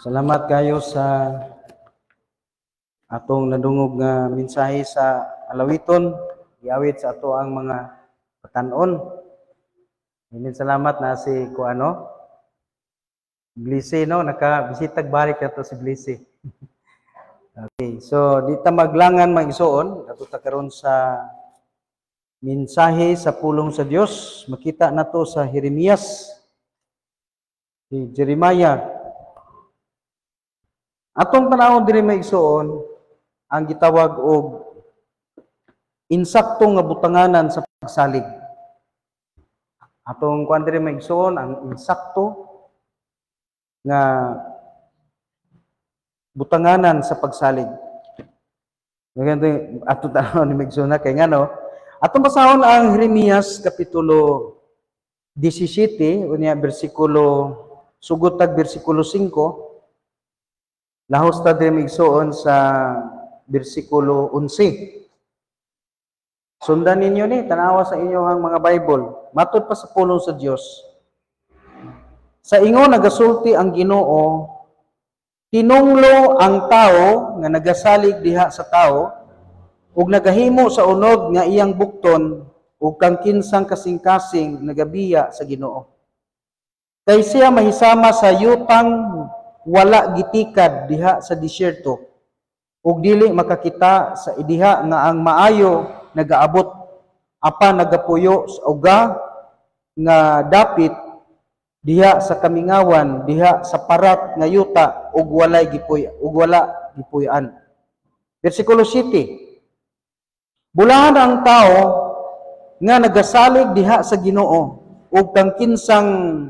Salamat kayo sa atong nadungog nga mensahe sa alawiton, giawit sa ato ang mga patan-on. Salamat na si Blisi, no? Nakabisitag balik na to si Blisi. Okay, so di ta maglangan mag-isuon, ato ta karon sa mensahe sa pulong sa Dios. Makita na to sa Jeremias, si Jeremiah. Atong tanawon diri mag-isuon ang gitawag og insaktong nga butanganan sa pagsalig. Atong kuan diri mag-isuon ang insakto nga butanganan sa pagsalig. Maganda atong tanawon ni mag-isuon na kay ngano. Atong basahon ang Jeremias kapitulo 17 unya bersikulo sugod tag bersikulo 5. Lahos ta diri migsuon sa bersikulo 11. Sundan ninyo ni, tanawa sa inyong mga Bible. Matod pa sa pulong sa Dios. Sa ingon nagasulti ang Ginoo, tinunglo ang tao nga nagasalig diha sa tao ug nagahimo sa unod nga iyang bukton ug kang kinsang kasing-kasing nagabiya sa Ginoo. Kay siya mahisama sa yutang wala gitikad diha sa disyerto ug dili makakita sa diha nga ang maayo nagaabot apan nagapuyo sa uga nga dapit diha sa kamingawan diha sa parat nga yuta ug wala gipuy-an. Bersikulo 7. Bulahan ang tao nga nagasalig diha sa Ginoo ug kang kinsang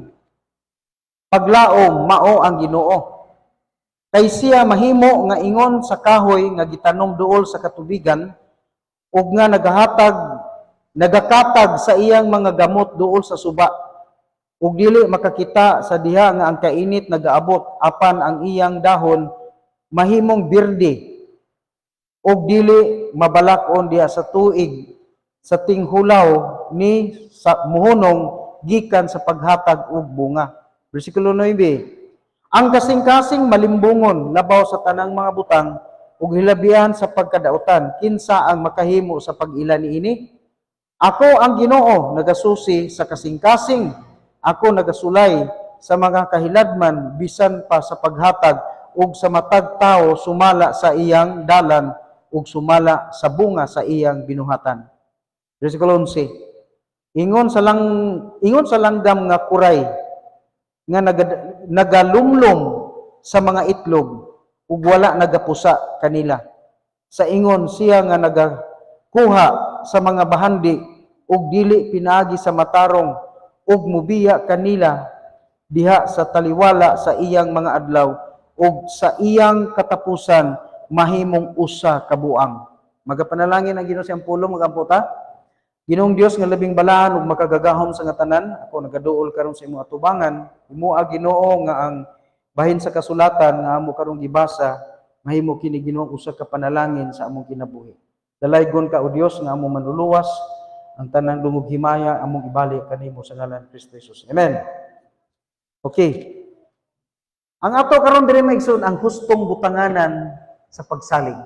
paglaom mao ang Ginoo. Kay siya mahimo nga ingon sa kahoy nga gitanom duol sa katubigan ug nga nagakatag sa iyang mga gamot duol sa suba. Ug dili makakita sa diha nga ang kainit nagaabot apan ang iyang dahon mahimong birde ug dili mabalak-on diha sa tuig sa tinghulaw ni sa muhunong gikan sa paghatag og bunga. Bersikulo 9. Ang kasing-kasing malimbungon labaw sa tanang mga butang ug hilabihan sa pagkadautan kinsa ang makahimo sa pag-ila niini. Ako ang Ginoo nagasusi sa kasing-kasing, ako nagasulay sa mga kahiladman bisan pa sa paghatag ug sa matag tao sumala sa iyang dalan ug sumala sa bunga sa iyang binuhatan. Bersikulo 11. Ingon sa langgam nga kuray nga nagalumlom sa mga itlog ug wala nagapusa kanila. Sa ingon siya nga nagakuha sa mga bahandi ug dili pinaagi sa matarong ug mubiya kanila diha sa taliwala sa iyang mga adlaw ug sa iyang katapusan mahimong usa ka buang. Magapanalangin ang Ginoo siyang pulong magaputa. Ginoong Dios nga labing balaan ug makagagahom sa nga tanan, ako nagaduol karon sa imong atubangan, imo Ginoo nga ang bahin sa kasulatan nga amo karong gibasa, mahimo kini Ginoo usa ka panalangin sa among kinabuhi. Dalaygon ka o Dios nga among manuluwas, ang tanang dungog himaya among ibalik kanimo sa ngalan ni Kristo Jesus. Amen. Okay. Ang ato karon diri maigsoon ang hustong butanganan sa pagsalig.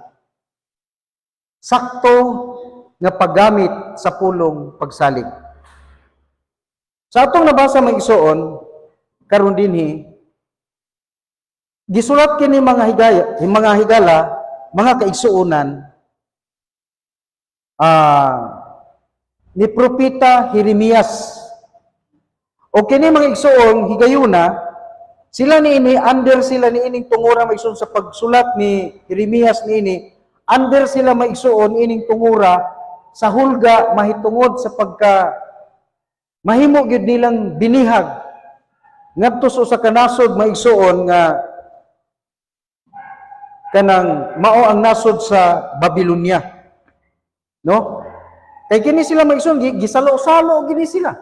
Sakto nga paggamit sa pulong pagsalig. Sa atong nabasa mag-isuon karon dinhi gisulat kini mga higala, mga kaigsuonan ni propeta Jeremias. O kini mga igsuon higayuna sila niini under sila niining tungura maigsuon sa pagsulat ni Jeremias niini under sila maigsuon ining tungura sa hulga mahitungod sa pagka mahimo gyud nilang binihag ngadto sa kanasod maigsuon nga kanang mao ang nasod sa Babylonia, no? Kay kini sila maigsuon gisalo-salo gini sila.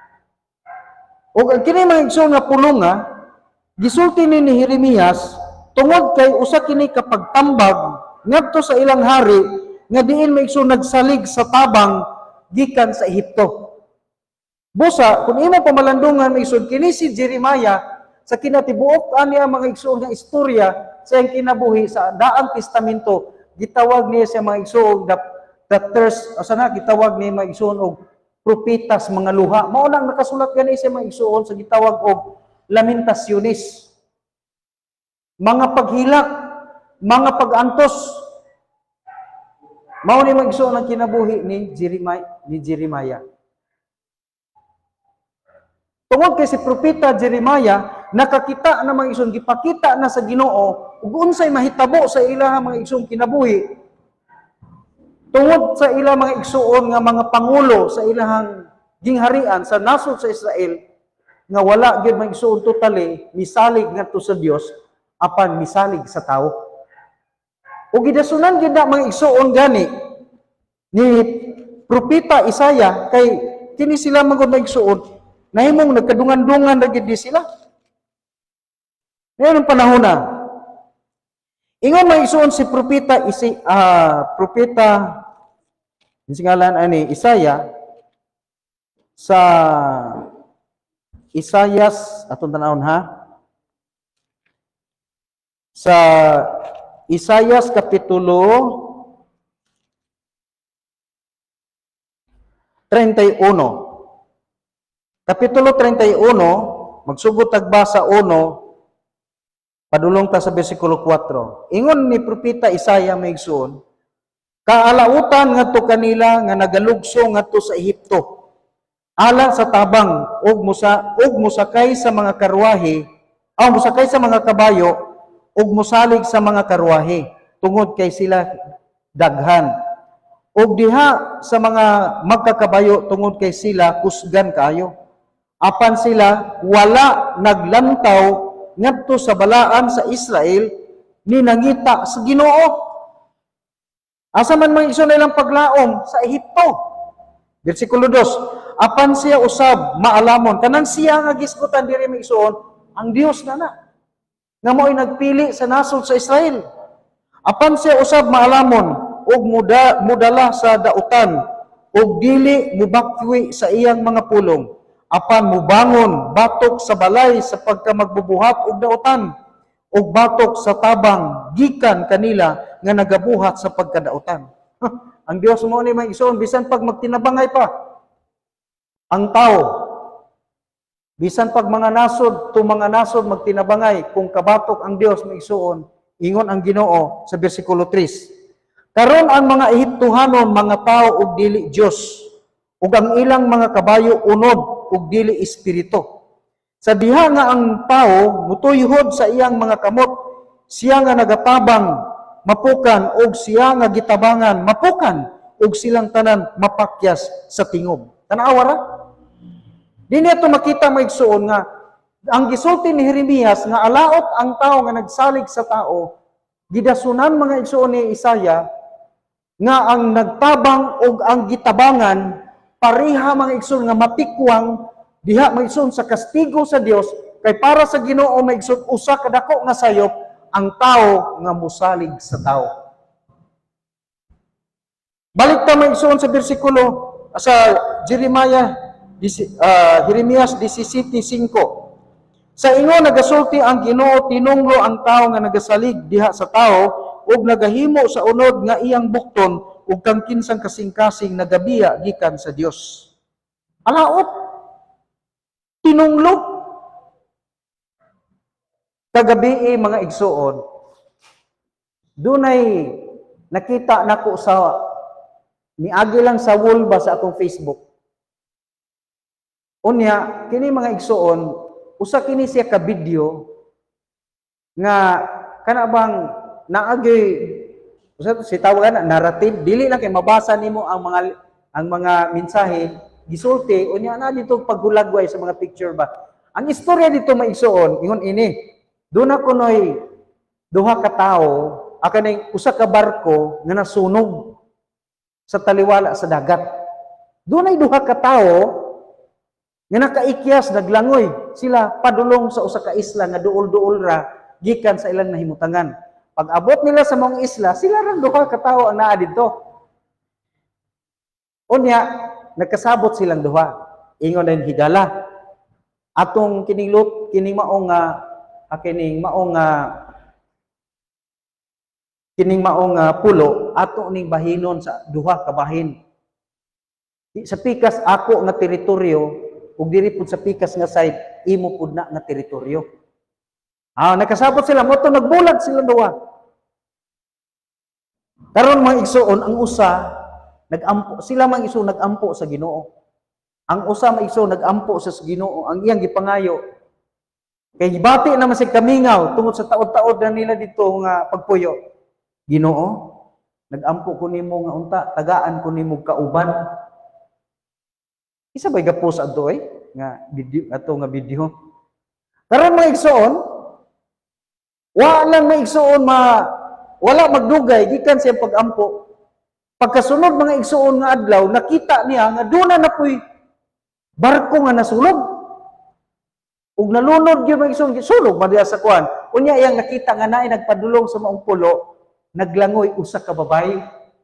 Og kini maigsuon nga pulong gisulti ni Jeremias tungod kay usa kini ka pagtambag ngadto sa ilang hari nga diin maigsoon nagsalig sa tabang gikan sa Ehipto. Busa, kung imo pamalandungan maigsoon kini si Jeremiah sa kinatibuok ani ang mga igsoon nga istorya sa iyang kinabuhi sa Daang Testamento, gitawag niya sa mga igsoon the thirst, na gitawag niya mga igsoon og propetas, mga luha. Mao nang nakasulat gani sa mga igsoon sa gitawag og lamentasyones. Mga paghilak, mga pag-antos. Mao ni mga igsoon ang kinabuhi ni Jeremiah. Tungod kay si propeta Jeremiah, nakakita na mga igsoon, gipakita na sa Ginoo ug unsay mahitabo sa ilahang mga igsoon kinabuhi. Tungod sa ilang mga igsoon nga mga pangulo sa ilahang gingharian sa nasod sa Israel, nga wala gyud mga igsoon totally misalig ngadto sa Dios apan misalig sa tao. Ug gidasunan gyud na mga igsoon gani ni propeta Isaiah kay kini sila magud mga igsoon nahimong nagkadungan-dungan na gid sila. Ngayon ang panahon na. Ingon may isuon si propeta singalan ani Isaiah sa Isayas atong tanawon ha. Sa Isayas kapitulo 31. Kapitulo 31, magsugod tagbasa 1, padulong ta sa bersikulo 4. Ingon ni propeta Isaiah maigsoon, kaalautan ngadto kanila nga nagalugso ngadto sa Ehipto, alang sa tabang ug musakay sa mga karwahe, musakay sa mga kabayo ug musalig sa mga karwahe, tungod kay sila daghan. Ug diha sa mga magkakabayo tungod kay sila kusgan kaayo. Apan sila wala naglantaw ngadto sa balaan sa Israel ni nangita sa Ginoo. Asa man mga igsoon ilang paglaom sa Ehipto. Bersikulo 2. Apan siya usab maalamon kanang siya nga gisgutan diri mga igsoon ang Dios na nga mo'y nagpili sa nasod sa Israel. Apan siya usab maalamon ug mudala sa dautan ug dili mubakwi sa iyang mga pulong. Apan mubangon batok sa balay sa pagkamagbubuhat og dautan ug batok sa tabang gikan kanila nga nagabuhat sa pagkadautan. Ang Dios mo ni mga igsoon bisan pag magtinabangay pa ang tao, bisan pag mga nasod magtinabangay kung kabatok ang Dios mga igsoon, ingon ang Ginoo sa bersikulo 3. Karon ang mga Ehiptohanon mga tao ug dili Dios, ug ang ilang mga kabayo unod ug dili espiritu. Sa diha nga ang tao mutuyhod sa iyang mga kamot, siya nga nagatabang mapukan ug siya nga gitabangan mapukan ug silang tanan mapakyas sa tingob. Tanawa ra? Dinhi ato makita maigsuon nga ang gisulti ni Jeremias nga alaot ang tao nga nagsalig sa tao, gidasunan mga igsuon ni Isaiah nga ang nagtabang ug ang gitabangan pareha mga igsoon nga matikwang diha mga igsoon sa kastigo sa Dios kay para sa Ginoo mga igsoon usa ka dako nga sayop ang tao nga musalig sa tao. Balik ta mga igsoon sa bersikulo sa Jeremias 17:5. Sa ingon nagasulti ang Ginoo tinunglo ang tao nga nagasalig diha sa tao ug nagahimo sa unod nga iyang bukton ug kang kinsang kasing-kasing nagabiya gikan sa Dios. Alaot, tinunglo. Kagabi mga igsoon, dunay nakita nako sa niagi lang sa wall ba sa akong Facebook. Unya, kini mga igsoon, usa kini siya ka video nga kana bang naagi si tawagan narrative, dili lang kay mabasa nimo ang mga mensahe gisulti unya na dito paghulagway sa mga picture ba. Ang istorya dito maigsoon ingon ini. Doon na kunoy duha ka tawo, kanay usa ka barko nga nasunog sa taliwala sa dagat. Doon ay duha ka tawo nga nakaikyas naglangoy sila padulong sa usa ka isla nga duol-duol ra gikan sa ilang nahimutangan. Pag abot nila sa mga isla, sila rin duha ka tawo ang naa dito. Unya, nagkasabot silang duha. Ingon din higala. atong kining lut kining maong pulo ato ning bahinon sa duha ka bahin. Sa pikas ako nga teritoryo ug diri pud sa pikas nga side imo pud na nga teritoryo. Nakasabot sila mo to nagbulag sila duha. Karon mga igsoon ang usa nagampo sila mga igsoon nagampo sa Ginoo. Ang usa mga igsoon nagampo sa Ginoo ang iyang gipangayo. Kay gibati naman si kamingaw tungod sa taod-taod na nila dito nga pagpuyo. Ginoo, nagampo ko nimo nga unta, tagaan ko nimo kauban. Isa ba gapos adto nga video ato nga video. Karon mga igsoon, wala magdugay gikan sa pagampo. Pagkasunod mga igsoon nga adlaw, nakita niya nga duna na poy barko nga nasulog. Ug nalunod gyud mga igsoon sulog ba diha sa kuan. Unya iyang nakita nga naay nagpadulong sa maong pulo, naglangoy usa ka babayi.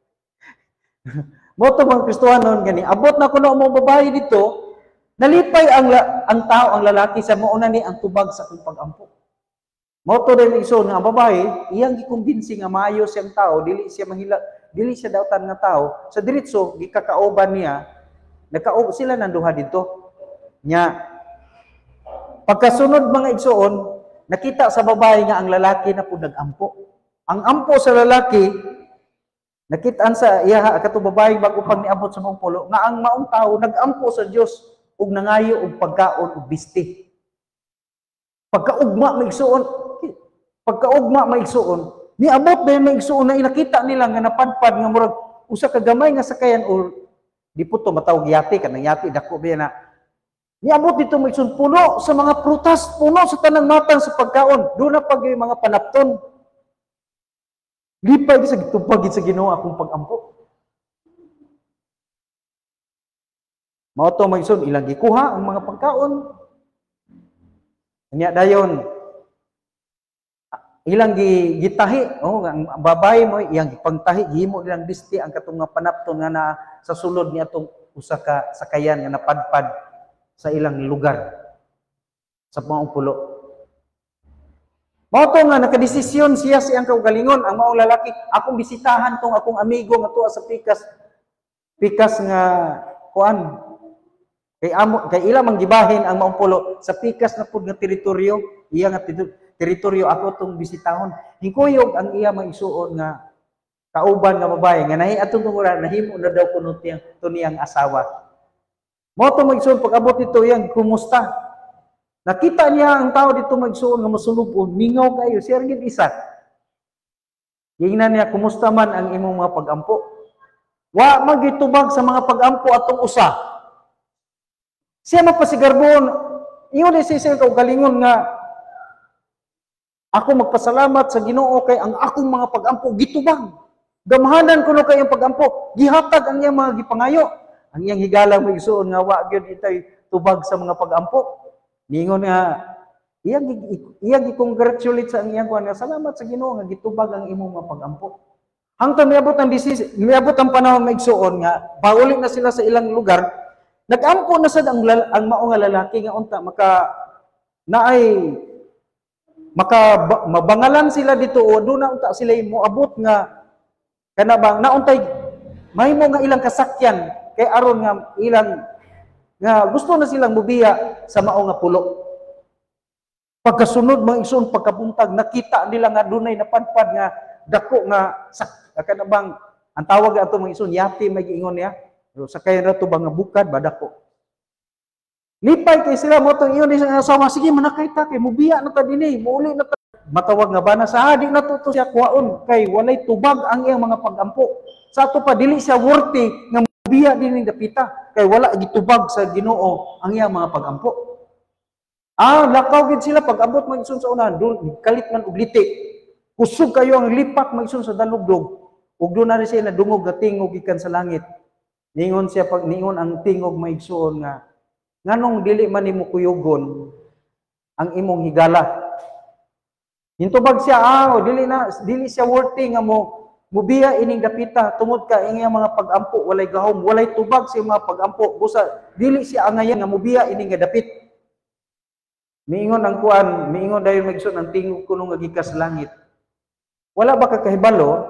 Mo to mga Kristohanon gani, abot na kuno mo babayi dito, nalipay ang tao, ang lalaki sa mouna ni ang tubag sa akong pagampo. Mo to din igsoon nga ang babayi, iyang gikumbinsi nga maayo siyang tao, dili siya dautan nga tao. Sa diretso gikakaoban niya, nagkaob sila nang duha dito. Nya pagkasunod mga igsoon, nakita sa babayi nga ang lalaki na pud nagampo. Ang ampo sa lalaki nakitaan sa iya katong babae bago pag niabot sa maong pulo nga ang maong tao nagampo sa Dios ug nangayo og pagkaon ug bisti. Pagkaugma maigsuon, niabot na yung maigsuon na inakita nila nga napadpad nga murag usa ka gamay nga sakayan or di po to matawag yati kanang yati dako ba na. Niabot dito maigsuon puno sa mga prutas, puno sa tanang matang sa pagkaon, do na pag yung mga panapton. Lipay sa gitupag sa Ginoo akong pagampo. Mao to maigsoon ilang gikuha ang mga pagkaon. Nya dayon ilang gitahi ang babay mo iyang gipangtahi gihimo nilang bisti ang katong nga panapton nga na sa sulod ni atong usa ka sakayan nga napadpad sa ilang lugar sa maong pulo. Mao to nga nakadesisyon siya siyang kaugalingon ang maong lalaki akong bisitahan tong akong amigo nga tuwa sa pikas nga kuan kay ila man gibahin ang maong pulo sa pikas na pud nga teritoryo iya nga teritoryo ako tong bisitahon. Hingkuyog ang iya maigsuon nga kauban nga babae nga nahi atong tungura nahimo na daw kuno tiyang asawa. Mao to maigsuon pag-abot dito yang kumusta? Nakita niya ang tao dito maigsuon nga masulubon, mingaw kayo, siya rin isa. Gingnan niya, kumusta man ang imong mga pagampo? Wa magitubag sa mga pagampo atong usa. Siya mapasigarbon, iyon ay siya kaugalingon nga, ako magpasalamat sa Ginoo kay ang akong mga pagampo gitubag. Gamahanan kuno kay ang pagampo, gihatag ang iyang mga gipangayo. Ang iyang higala maigsuon nga wa gyud itay tubag sa mga pagampo. Ningon nga iyang i-congratulate sa iyang kuan nga salamat sa Ginoo nga gitubag ang imong mga pagampo. Hangtod miabot ang panahon maigsuon nga pauli na sila sa ilang lugar, nagampo na sad ang mao nga lalaki nga unta mabangalan sila dito o do na unta sila moabot nga kanabang nauntay mahimo nga ilang kasakyan kay aron nga ilang nga gusto na silang mubiya sa mao nga pulo. Pagkasunod mga igsoon pagkabuntag nakita nila nga dunay napadpad nga dako nga kanabang ang tawag ato mga igsoon yati may giingon niya sakay ra to ba nga bukad ba dako. Lipay kay sila mo tong iyon sa asawa sige manakay ta kay mubiya na ta dinhi muuli na ta matawag nga bana sa di na to siya kuwaon kay walay tubag ang iyang mga pagampo. Sa ato pa dili siya worthy nga mubiya dinhi dapita kay wala gitubag sa Ginoo ang iyang mga pagampo. Lakaw gid sila pag-abot magsun sa unahan, kalit man og liti. Kusog kayo ang lipak magsun sa dalugdog. Ug do na siya nadungog nga tingog gikan sa langit. Ningon siya pag ningon ang tingog maigsuon nga nganong dili man nimo kuyogon ang imong higala. Hintubag siya dili siya worthy nga mubiya ining dapita tungod ka iyang mga pagampo walay gahom walay tubag sa mga pagampo busa dili siya angayan nga mubiya ining dapit. Miingon ang kuan, miingon dayon magsun ang tingog kuno nga gikas langit. Wala ba ka kahibalo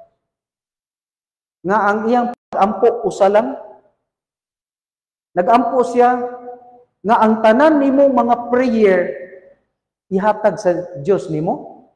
nga ang iyang pag-ampo usa lang? Nag-ampo siya nga ang tanan nimo mga prayer ihatag sa Dios nimo.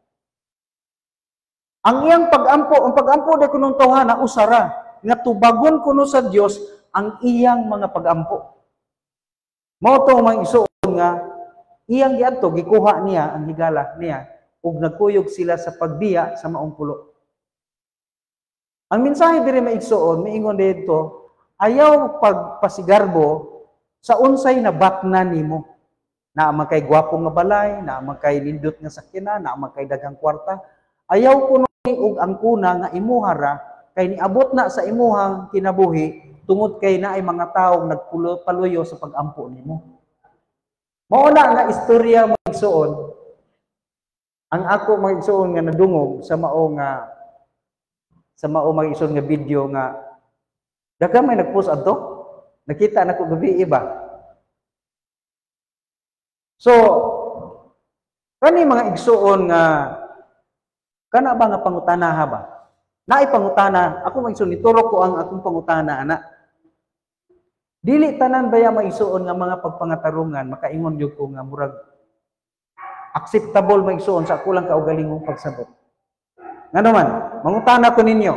Ang iyang pag-ampo, ang pag-ampo da kunong tawhana usara nga tubagon kuno sa Dios ang iyang mga pag-ampo. Mao to mga isuon nga iyang giadto gikuha niya ang higala niya ug nagkuyog sila sa pagbiya sa maong pulo. Ang mensahe diri maigsuon miingon dito, ayaw pagpasigarbo sa unsay nabatnan nimo. Na magkay gwapong nga balay, na magkay lindot nga sakyanan, na magkay daghang kwarta. Ayaw kuno ug ang kuna nga imuhara kay niabot na sa imuhang kinabuhi tungod kay naay mga tawo nagpaluyo sa pag-ampo nimo. Mao na nga istorya magsuon. Ang ako magsuon nga nadungog sa mao magsuon nga video nga daghang may nagpost adto. Nakita nako gabi iba. So kani mga igsuon nga kana ba nga pangutanaha ba? Naay pangutana, ako magsuon ituro ko ang akong pangutana ana. Dili tanan baya maigsuon nga mga pagpangatarungan makaingon gyud ko nga murag acceptable maigsuon sa ako lang kaugalingong pagsabot. Ngano man, mangutana ko ninyo.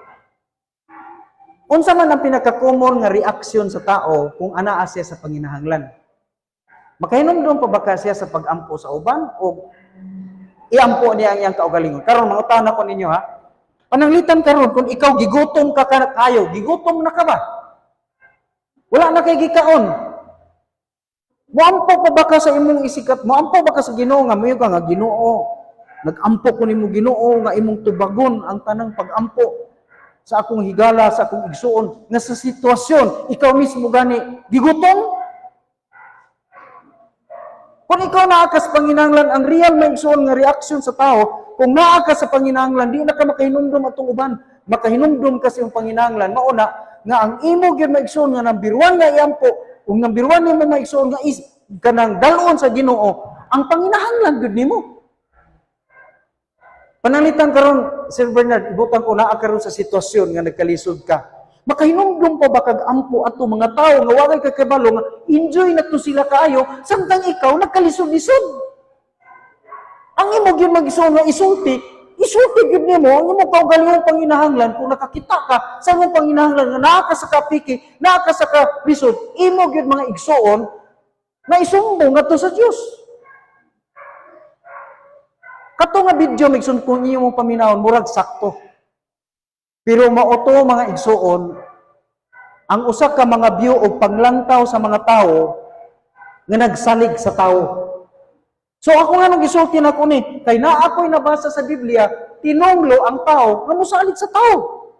Unsa man ang pinaka-common nga reaksyon sa tao kung anaa siya sa panginahanglan? Makahinumdum pa ba ka siya sa pag-ampo sa uban o iampo niya ang iyang kaugalingon? Karon mangutana ko ninyo ha. Pananglitan karon kung ikaw gigutom ka kayo, gigutom na ka ba? Wala na kay gikaon. Moampo pa ba ka sa imong isikat? Moampo ba ka sa Ginoo nga mayo ka nga Ginoo? Nag-ampo ko nimo Ginoo nga imong tubagon ang tanang pag-ampo sa akong higala, sa akong igsuon, nga sa sitwasyon, ikaw mismo gani, gigutom? Kung ikaw naa ka sa panginahanglan, ang real may igsuon nga reaksyon sa tao, kung naa ka sa panginahanglan, di na ka makahinumdum atong uban, makahinumdum kasi yung panginahanglan, mauna, nga ang imo gyud maigsuon nga number 1 nga iampo, ug number 1 nimo maigsuon nga is kanang dalon sa Ginoo, ang panginahanglan gyud nimo. Pananglitan karon Sir Bernard, ibutang ko naa karon sa sitwasyon nga nagkalisod ka. Makahinumdum pa ba kag ampo ato mga tao nga walay ka kabalo nga enjoy na to sila kaayo samtang ikaw nagkalisod-lisod. Ang imo gyud mag-igsuon nga isulti gyud nimo ang imong kaugalingong panginahanglan kung nakakita ka sa imong panginahanglan nga naa ka sa kapiki, naa ka sa kalisod, imo gyud mga igsuon na isumbong ngadto sa Dios. Kato nga video migsun kung imong paminawon murag sakto. Pero mauto mga igsuon ang usa ka mga view o panglantaw sa mga tao nga nagsalig sa tao. So ako nga nang gisulti na ko ni, kay na ako'y nabasa sa Biblia, tinunglo ang tao nga mosalig sa tao.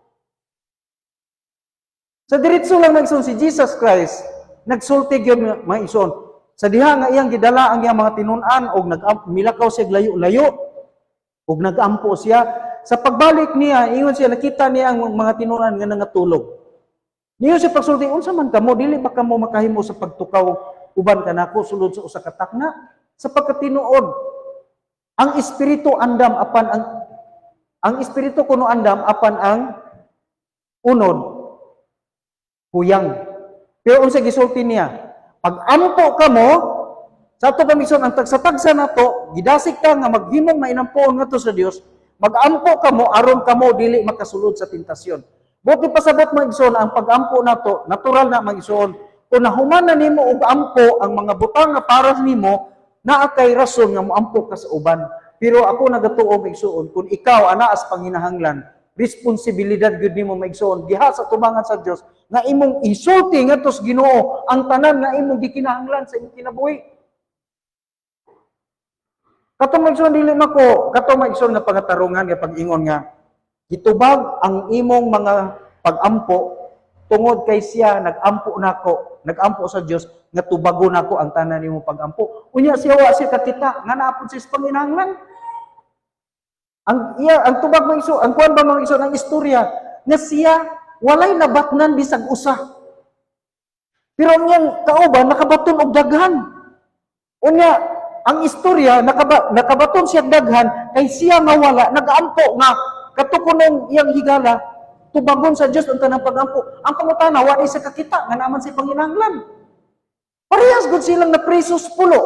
Sa diretso lang nagsun si Jesus Christ, nagsulti gyud mga igsuon. Sa diha nga iyang gidala ang iyang mga tinun-an og milakaw siya layo-layo og nagampo siya. Sa pagbalik niya, ingon siya nakita niya ang mga tinun-an nga nangatulog. Niyo siya pagsulti, unsa man kamo dili ba kamo makahimo sa pagtukaw uban kanako sulod sa usa ka takna? Sa pagkatinuod, ang espiritu andam apan ang espiritu kuno andam apan ang unod huyang. Pero unsa gisulti niya? Pag ampo kamo, sa ato kamisyon ang tagsa-tagsa nato, gidasig ka nga maghimong mainampoon ngadto sa Dios, mag-ampo kamo aron kamo dili makasulod sa tentasyon. Buti pasabot mag-igsoon ang pag-ampo nato, natural na mag-igsoon. Kung nahuman na nimo og ampo ang mga butang nga para nimo, naa kay rason nga moampo ka sa uban. Pero ako nagatuo mag-igsoon, kung ikaw anaas panginahanglan, responsibilidad gyud nimo mag-igsoon diha sa tubangan sa Dios nga imong isulti ngadto sa Ginoo ang tanan nga imong gikinahanglan sa imong kinabuhi. Katong mag-igsoon dili nako, katong mag-igsoon nga pangatarungan nga pag-ingon nga gitubag ang imong mga pag-ampo tungod kay siya nag-ampo nako, nag-ampo sa Dios nga tubagon nako ang tanan nimo pag-ampo. Unya siya wa siya katita nga naapod siya sa panginahanglan. Ang tubag mga iso, ang kuan ba mga iso ng istorya nga siya walay nabatnan bisag usa. Pero ang iyang kauban nakabaton og daghan. Unya ang istorya nakabaton siya daghan kay siya nga wala nagaampo nga katukunong iyang higala tubangon sa Dios ang tanang pagampo. Ang pangutana wa ni sa kakita nga naman si panginahanglan. Parehas gud silang na presos pulo.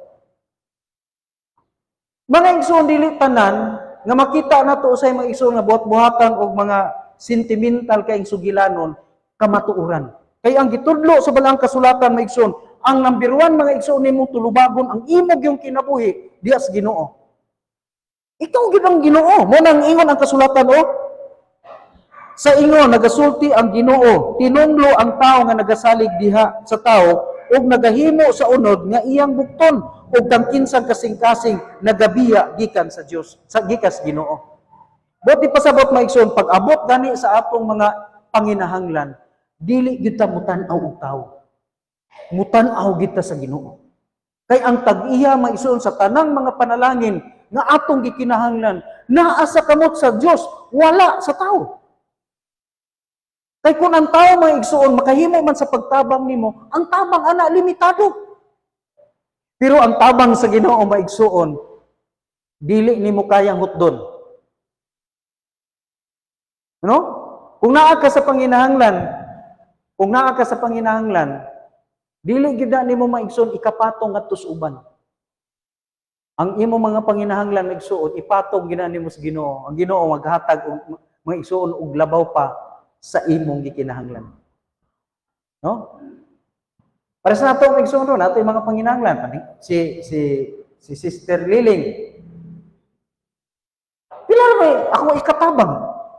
Mga igsoon dili tanan nga makita nato usay mga igsoon nga buhat-buhatan og mga sentimental kay sugilanon kamatuoran. Kay ang gitudlo sa balang kasulatan mga igsoon, ang number 1 mga igsoon nimo tulubagon ang imog yung kinabuhi diha sa Ginoo. Ikaw gid ang Ginoo, mo nang ingon ang kasulatan o sa ingon nagasulti ang Ginoo, tinumlo ang tao nga nagasalig diha sa tao ug nagahimo sa unod nga iyang bukton ug kang kinsang kasing-kasing nagabiya gikan sa Dios, sa gikas Ginoo. Buti pasabot maigsoon pag abot gani sa atong mga panginahanglan, dili gyud ta mutan-aw og tao. Mutan-aw gyud ta sa Ginoo. Kay ang tag-iya maigsoon sa tanang mga panalangin nga atong gikinahanglan, naa sa kamot sa Dios, wala sa tao. Kay kung ang tao mga igsoon, makahimo man sa pagtabang nimo, ang tabang ana limitado. Pero ang tabang sa Ginoo mga igsoon, dili nimo kayang hutdon. No? Kung naa ka sa panginahanglan, dili gyud nimo mga igsoon ikapatong ngadto sa uban. Ang imo mga panginahanglan mga igsoon, ipatong gina nimo sa Ginoo. Ang Ginoo maghatag og mga igsoon og labaw pa sa imong gikinahanglan. No? Para sa nato ang igsoon ron, nato yung mga panginahanglan. Si Sister Liling. Pila may ako ikatabang.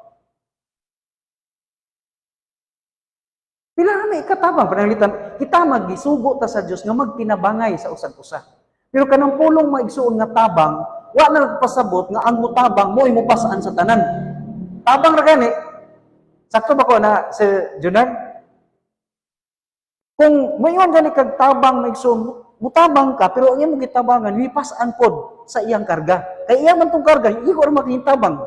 Pila may ikatabang. Pananglitan, kita magisugo ta sa Dios nga magtinabangay sa usag-usa. Pero kanang pulong maigsuon nga tabang, wa na nagpasabot nga ang mutabang mo imupasaan sa tanan. Tabang ra gani. Sakto ba ko na si Junan? Kung mayon gani kag tabang maigsoon, mutabang ka pero ang imong gitabangan mipasaan pod sa iyang karga. Kay iya man tong karga, hindi ko makitabang.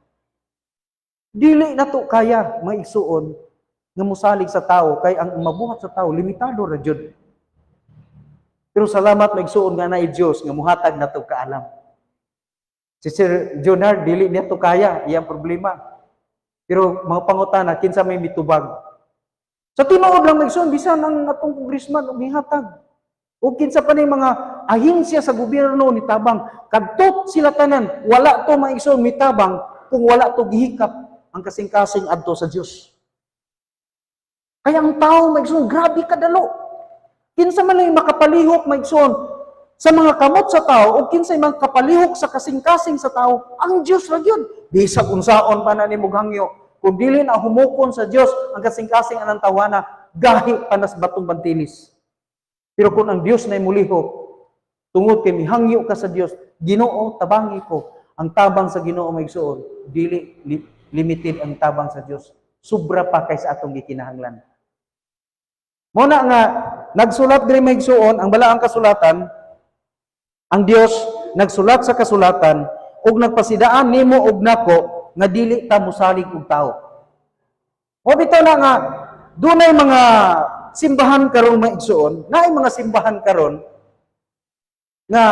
Dili na to kaya maigsuon nga musalig sa tao kay ang mabuhat sa tao limitado ra jud. Pero salamat maigsuon nga naay Dios nga muhatag nato kaalam. Si Sir Jonar dili niya to kaya iyang problema. Pero mga pangutana kinsa may mitubag. Sa tinuod lang maigsoon bisan ang atong congressman og mihatag. O kinsa pa ni mga ahinsya sa gobyerno ni tabang kadtot sila tanan wala to maigsoon mitabang kung wala to gihikap ang kasing-kasing adto sa Dios. Kaya ang tao maigsoon grabe kadalo. Kinsa man lang makapalihok maigsoon sa mga kamot sa tao o kinsay makapalihok sa kasing-kasing sa tao, ang Dios ra gyud. Bisag unsaon pa na nimo hangyo, kung dili na humukon sa Dios ang kasing-kasing anang tawana, gahi panas batong bantilis. Pero kung ang Dios na imulihok, tungod kay mihangyo ka sa Dios, Ginoo tabangi ko. Ang tabang sa Ginoo maigsoon, dili limited ang tabang sa Dios. Sobra pa kaysa atong gikinahanglan. Muna nga, nagsulat diri maigsuon, ang balaang kasulatan, ang Dios nagsulat sa kasulatan, ug nagpasidaan nimo og nako, nga dili ta mosalig og tao. O bitaw na nga, dunay mga simbahan karon maigsuon, naay mga simbahan karon, nga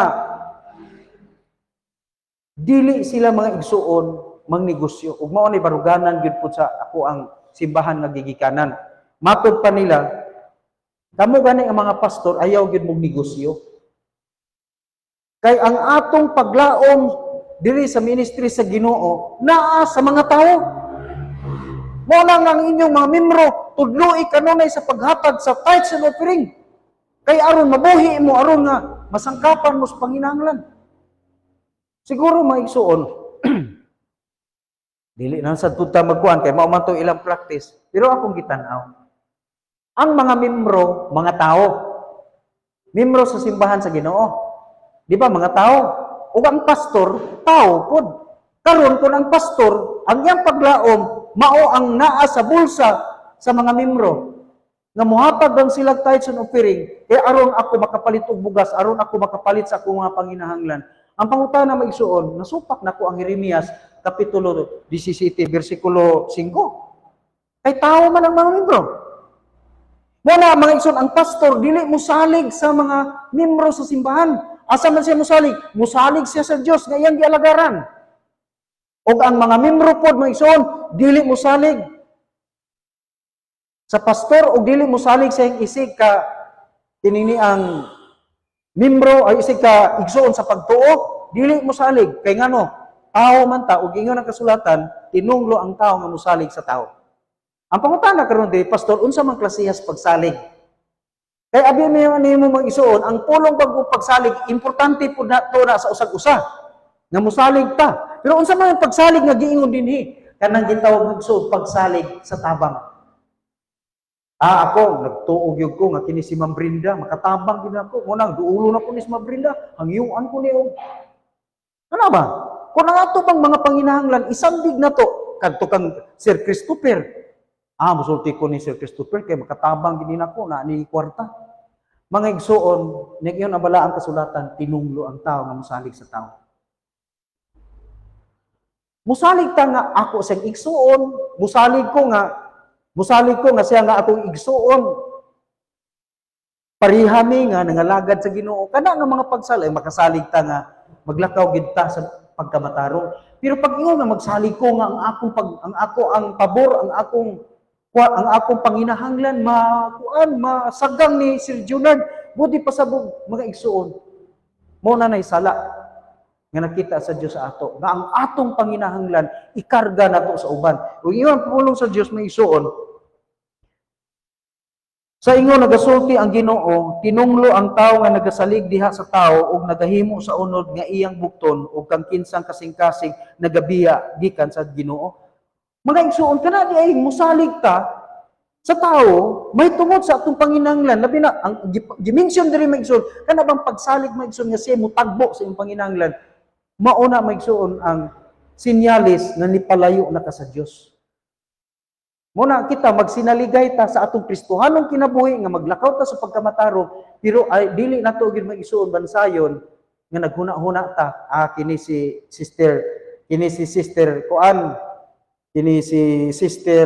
dili sila mga igsuon, mangnegosyo. Ug mao ni baruganan gyud pud sa ako ang simbahan nga gigikanan. Matod pa nila, kamo gani ang mga pastor ayaw gyud mong negosyo. Kay ang atong paglaom diri sa ministry sa Ginoo naa sa mga tao. Mo nang ang inyong mga membro tudloi kanunay sa paghatag sa tithes and offering. Kay aron mabuhi mo aron nga masangkapan mo sa panginahanglan. Siguro maigsuon dili na sad pud ta magkuan kay mao man to ilang practice. Pero akong gitan-aw, ang mga membro, mga tao, membro sa simbahan sa Ginoo. Di ba mga tao? O ang pastor, tao pod. Karon kun ang pastor, ang iyang paglaom, mao ang naa sa bulsa sa mga membro. Nga muhatag bang sila tithes and offering, kaya aron ako makapalit og bugas, aron ako makapalit sa akong mga panginahanglan. Ang pangutana maigsuon, nasupak nako ang Jeremias kapitulo 17 bersikulo 5. Kay tao man ang mga membro. Wala mga igsoon, ang pastor dili mo salig sa mga membro sa simbahan. Asa man siya musalig? Musalig siya sa Dios nga iyang gialagaran. Og ang mga membro pod mga igsoon, dili musalig sa pastor og dili musalig sa iyang isig ka tinini ang membro ay isig ka igsoon sa pagtuo, dili musalig kay ngano? Tao man ta og ingon ang kasulatan, tinunglo ang tao nga musalig sa tao. Ang pangutana karon di pastor, unsa man klase sa pagsalig? Kay abi mo mga isuon, ang pulong pagsalig importante pud nato na sa usag-usa. Nga musalig ta. Pero unsa man ang pagsalig nga giingon dinhi? Kanang gitawag ng isuon pagsalig sa tabang. Ako nagtuog yug ko nga kini si Ma'am Brenda, makatabang gid ako. Munang duulo na ko ni si Ma'am Brenda, hangyuan ko ni og. Ano ba? Kung ang ato bang mga panginahanglan isandig na to kadto kang Sir Christopher. Musulti ko ni Sir Christopher kay makatabang gini nako na ni kwarta. Mga igsoon, nagyon abala ang kasulatan, tinunglo ang tao nga musalig sa tao. Musalig ta nga ako sa igsoon, musalig ko nga siya nga akong igsoon. Parihami nga nangalagad sa Ginoo. Kana nga mga pagsalig, makasalig ta nga maglakaw gid ta sa pagkamatarong. Pero pag ingon nga magsalig ko nga ang pabor, ang akong panginahanglan masagang ni Sir Junard, buti pasabog mga igsuon. Mo na nay sala nga nakita sa Dios sa ato nga ang atong panginahanglan ikarga nato sa uban. Ug iyon pulong sa Dios may igsuon. Sa ingon nagasulti ang Ginoo, tinunglo ang tawo nga nagasalig diha sa tawo ug nagahimo sa unod nga iyang bukton ug kang kinsang kasing-kasing nagabiya gikan sa Ginoo. Mga igsuon, kana di ay musalig ta sa tao, may tungod sa atong panginahanglan. Labi na, ang dimension diri mga igsuon, kana bang pagsalig mga igsuon nga siya mutagbo sa iyong panginahanglan, mauna mga igsuon ang sinyalis na nipalayo na ka sa Dios. Muna kita, magsinaligay ta sa atong Kristohanong kinabuhi nga maglakaw ta sa pagkamatarong, pero ay dili nato gid mga igsuon bansayon nga naghuna-huna ta. Kini si sister kuan. Kini si sister,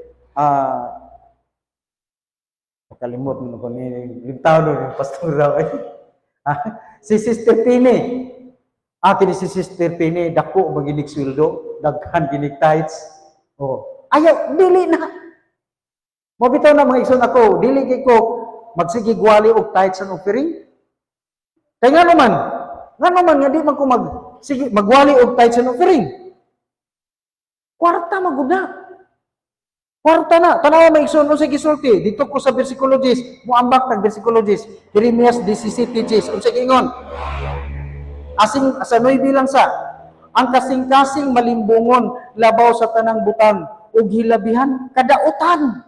makalimot mo ko ni limtaw ng pastor raw. Si sister Pini. Kini si sister Pini, dako maginig sweldo, daghan ginig tithes. Ayaw, dili na. Mabitaw na mga igsoon ako, dili kay ko magsige gwali og tithes and offering. Kay nga naman nga di man ko magwali og tithes and offering. Kwarta magud na. Kwarta na. Tanawa may igsoon sa gisulti. Dito ko sa bersikulo 10, muambak tag bersikulo 10. Jeremias 17:10. Unsa giingon? Asing asanoy bilang sa ang kasing-kasing malimbungon labaw sa tanang butang ug hilabihan kadautan.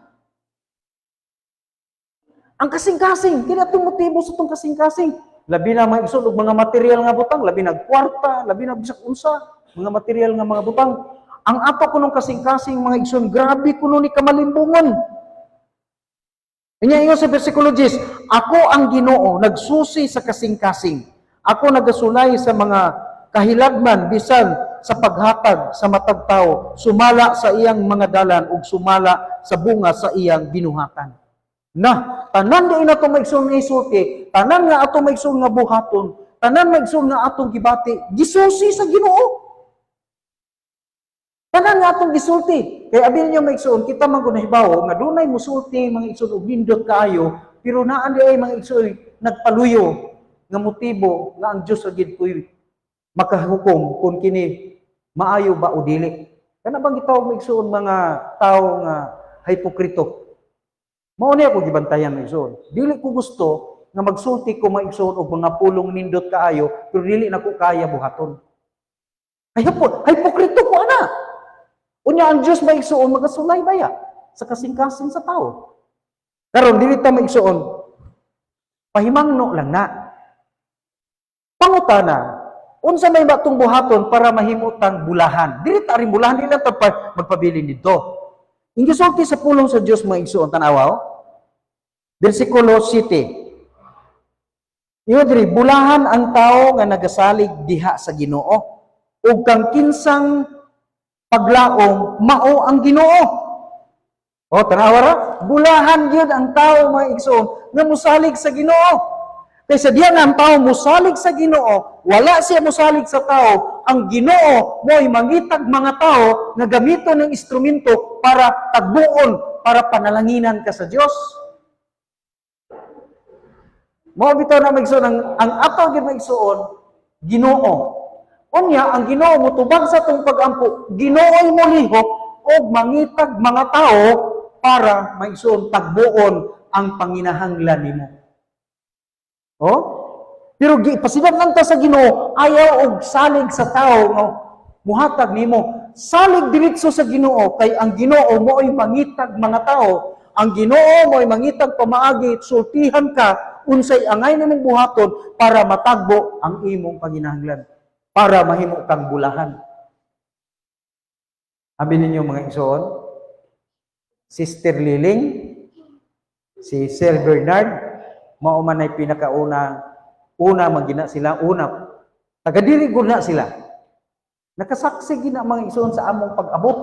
Ang kasing-kasing, kini atong motibo sa tong kasing-kasing. Labi na mga igsoon og mga material nga butang, labi na kwarta, labi na bisag unsa, mga material nga mga butang. Ang ato kunong kasing-kasing mga igsoon, grabe kuno ni kamalimbungon. Inya ingon sa bersikulo 10, ako ang Ginoo nagsusi sa kasing-kasing. Ako nagasulay sa mga kahilagman bisan sa paghatag sa matag tawo, sumala sa iyang mga dalan ug sumala sa bunga sa iyang binuhatan. Tanan di na ito maigsoon nga isulti, tanan nga ato maigsoon nga buhaton, tanan maigsoon nga atong gibati, gisusi sa Ginoo. Tanan nga atong gisulti. Kaya abin niyo maigsoon, kita man kung nahibaw, nga dunay musulti mga igsoon og nindot kaayo, pero naan di ay mga igsoon nagpaluyo nga motibo nga ang Dios agid ko'y makahukom kung kini maayo ba o dili. Kana bang gitawag maigsoon mga tao nga hipokrito. Mao ni ako gibantayan maigsoon. Dili ko gusto nga magsulti ko maigsoon og mga pulong nindot kaayo, pero dili na ko kaya buhaton. Hipokrito ko ana. Unya ang Dios maigsoon magasulay baya sa kasing-kasing sa tao. Karon dili ta maigsoon. Pahimangno lang na. Pangutana, unsa may batong buhaton para mahimutang bulahan? Dili ta rin bulahan, dili ta magpabilin dito. Ang gisulti sa pulong sa Dios maigsoon tanawa. Bersikulo 7. Iyo diri bulahan ang tao nga nagasalig diha sa Ginoo ug kang kinsang paglaom mao ang Ginoo. Tanawa ra, bulahan gyud ang tao maigsoon nga mosalig sa Ginoo. Kay sa diya nga ang tao musalig sa Ginoo, wala siya musalig sa tao, ang Ginoo mo'y mangitag mga tao nga gamiton ng instrumento para tagbuon, para panalanginan ka sa Dios. Mo bitaw na maigsoon ang ato gyud maigsoon Ginoo. Unya ang Ginoo motubag sa tong pagampo, Ginoo'y molihok og mangitag mga tao para maigsoon tagbuon ang panginahanglan nimo. Oh? Pero pasidaghan ta sa Ginoo, ayaw og salig sa tao nga muhatag nimo. Salig diretso sa Ginoo kay ang Ginoo mo'y mangitag mga tao. Ang Ginoo mo'y mangitag pamaagi, sultihan ka unsay angay nimong buhaton para matagbo ang imong panginahanglan, para mahimo kang bulahan. Abi ninyo mga igsoon, Sister Liling, si Sir Bernard, mao man ay pinakauna magina sila, tagadiri gud na sila. Nakasaksi gina mga igsoon sa among pag-abot.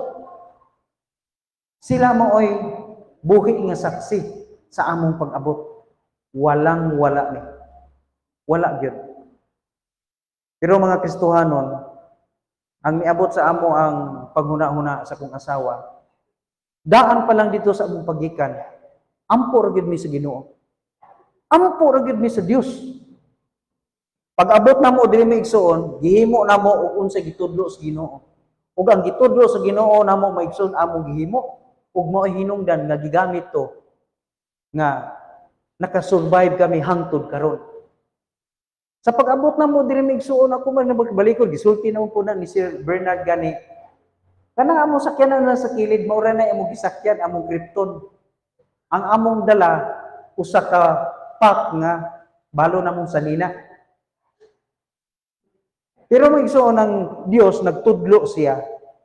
Sila maoy buhi nga saksi sa among pag-abot. Walang-wala ni. Wala gyud. Pero mga Kristohanon, ang miabot sa amo ang paghuna-huna sa kong asawa, daan pa lang dito sa among pagikan, ampo ra gyud mi sa Ginoo. Ampo ra gyud mi sa Dios. Pag-abot namo diri mi igsoon, gihimo namo og unsay gitudlo sa Ginoo. Ug ang gitudlo sa Ginoo namo maigsoon among gihimo ug mao hinungdan nga gigamit to nga nakasurvive kami hangtod karon. Sa pag-abot namo diri mi igsoon ako man nabalik-balikod gisulti na po na ni Sir Bernard gani. Kanang among sakyanan na sa kilid mao ra na among gisakyan among Krypton. Ang among dala usa ka pack nga balo namong sanina. Pero maigsoon ang Dios nagtudlo siya.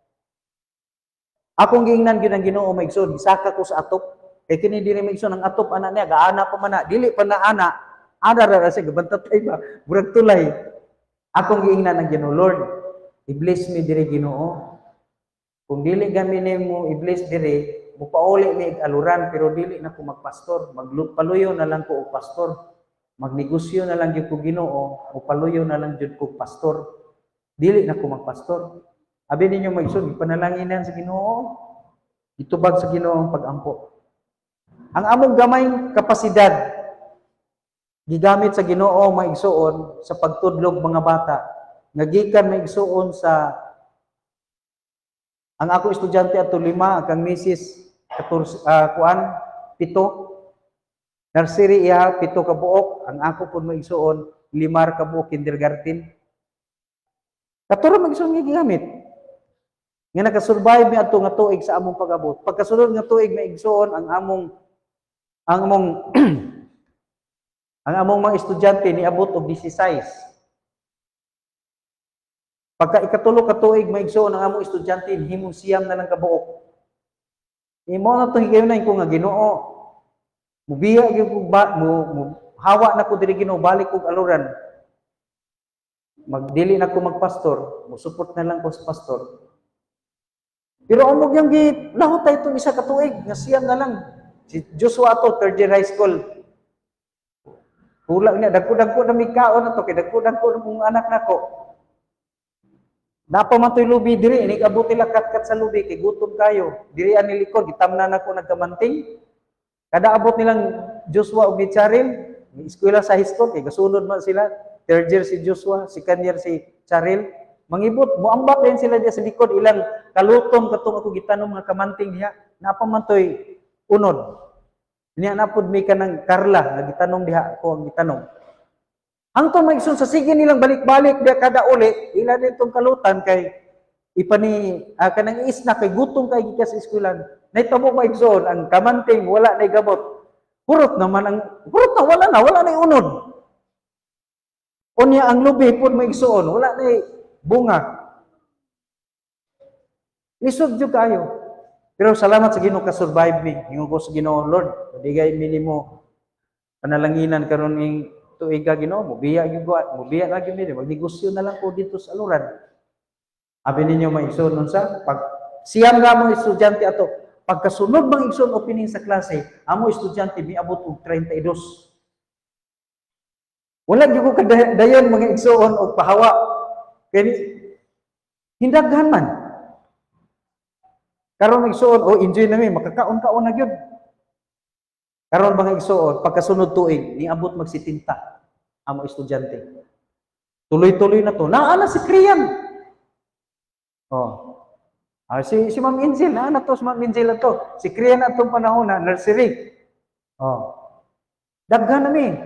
Akong giingnan gyud ang Ginoo maigsoon, gisaka ko sa atop. Kay kini diri maigsoon ang atop ana niya, gaana pa man na, dili pa na ana. Ana ra siya gabantatay ba, burag tulay. Akong giingnan ang Ginoo, Lord, i-bless mi diri Ginoo. Kung dili gami nimo i-bless diri, mupauli mi aluran pero dili na ko magpastor, magpaluyo na lang ko og pastor. Magnegosyo na lang gyud ko Ginoo, mupaluyo na lang gyud ko pastor. Dili na ko magpastor. Abi ninyo maigsoon, ipanalanginan sa Ginoo. Itubag sa Ginoo ang pag-ampo. Ang among gamayng kapasidad gigamit sa Ginoo maigsoon sa pagtudlog mga bata. Ngagikan maigsoon sa ang ako estudyante ato 5, kang misis 14 7. Nursery iya 7 ka buok, ang ako pud maigsoon 5 ka buok kindergarten. Katuro maigsoon nga gigamit. Nga nakasurvive mi adto nga tuig sa among pag-abot. Pagkasunod nga tuig maigsoon ang among ang among mga estudyante niabot og 16. Pagka ikatulo ka tuig maigsoon ang among estudyante himong 9 na lang ka buok. Imo na to higayunan ko nga Ginoo. Mubiya gyud ko ba mo hawa na ko diri Ginoo balik og aluran. Magdili na ko magpastor, mo support na lang ko sa pastor. Pero amog yang gilahutay itong isa ka tuig, nga siyam na lang. Si Joshua ato, 3rd year high school. Kulang niya, dagko-dagko na may kaon na to, kaya dagko-dagko na mong anak na ko. Napa man to'y lubi diri, inigabot nila kat-kat sa lubi, kay gutom kayo. Diri ang nilikod, gitamnan ako nagkamanting. Kada abot nilang Joshua o Charil, may eskwela sa high school, kay gasunod man sila. 3rd year si Joshua, 2nd year si Charil. Mangibot, muambat din sila diya sa likod, ilang kalutom katong ako gitanom nga kamanting diha. Napa man to'y unod. Niya napod mi ka ng Carla, nga gitanom diha ako ang gitanom. Hangtod maigsoon sa sige nilang balik-balik diha kada uli, ila din tong kalutan kay ipani kanang isna kay gutom kay gikas sa eskwelahan. Nahitabo maigsoon ang kamanting wala nay gamot. Purot naman wala na unod. Unya ang lubi pud maigsoon, wala na bunga. Lisod jud kayo. Pero salamat sa Ginoo ka survive mi. Ingon ko sa Ginoo, Lord, madigay mi nimo panalanginan karon ning tuig ka Ginoo, mubiya na gyud mi, magnegosyo na lang ko dito sa aluran. Abi ninyo maigsoon unsa pag siyam nga mga estudyante ato, pagkasunod mga igsoon opening sa klase, amo estudyante miabot og 32. Wala gyud ko kadayon mga igsoon og pahawa. Kani hindaghan man. Karon igsoon, oh enjoy na mi, makakaon-kaon na gyud. Karon mga igsoon, pagkasunod tuig, niabot magsitinta ang mga estudyante. Tuloy-tuloy na to. Naa na si Krian. Oh. Si Ma'am Angel, na to si Ma'am Angel na to. Si Krian na itong panahon na, nursery. Oh. Daghan na mi.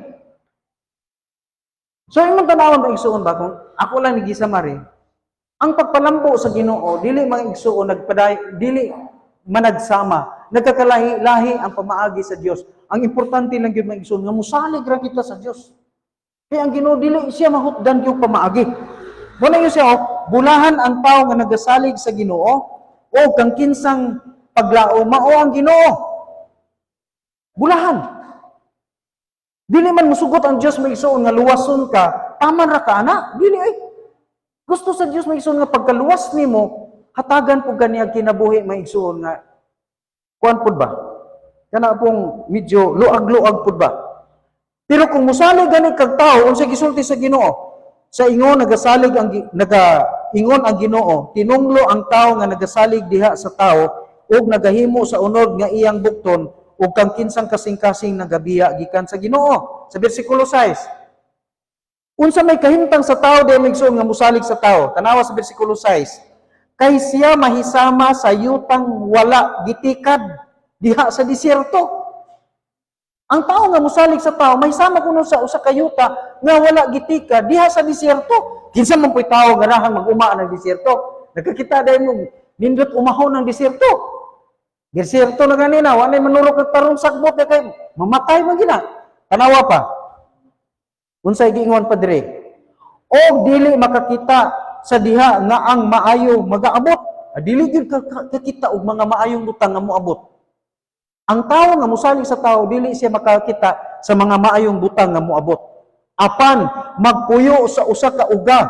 So, imong tanawon mga igsuon ba, kung ako lang nigisamari, ang pagpalambo sa Ginoo, dili mga igsuon, dili managsama, nagkakalahi-lahi ang pamaagi sa Dios. Ang importante lang yun mga igsuon, nga musalig ra kita sa Dios. Kaya ang Ginoo, dili siya mahutdan yung pamaagi. Muna yun siya, bulahan ang tao nga nagasalig sa Ginoo, o kang kinsang paglao, mao ang Ginoo. Bulahan. Dili man musugot ang Dios may igsoon nga luwason ka, taman ra ka ana, dili ay. Gusto sa Dios may igsoon nga pagkaluwas nimo, hatagan pud kaniya kinabuhi may igsoon nga kuan pud ba? Kana pong medyo luag-luag pud ba? Pero kung musalig gani kag tawo unsa gisulti sa Ginoo, sa ingon nagasalig ang ingon ang Ginoo, tinunglo ang tawo nga nagasalig diha sa tawo ug nagahimo sa unod nga iyang bukton ug kang kinsang kasing-kasing nagabiya gikan sa Ginoo. Sa bersikulo 6. Unsa may kahimtang sa tawo di migsoon nga musalig sa tawo. Tanawa sa bersikulo 6. Kay siya mahisama sa yutang wala gitikad diha sa disyerto. Ang tawo nga musalig sa tawo mahisama kuno sa usa ka yuta nga wala gitikad diha sa disyerto. Kinsa man po'y tawo nga rahang mag-uma ng disyerto. Nagkakita dahil mo nindot umahon ng disyerto. Disyerto na ganina, wanay manurok ng tarong sagbot na kay mamatay man gina. Tanawa pa. Unsay giingon pa dire? O dili makakita sa diha nga ang maayo magaabot. Dili gyud kakita og mga maayong butang nga moabot. Ang tawo nga musalig sa tawo dili siya makakita sa mga maayong butang nga moabot. Apan magpuyo sa usa ka uga.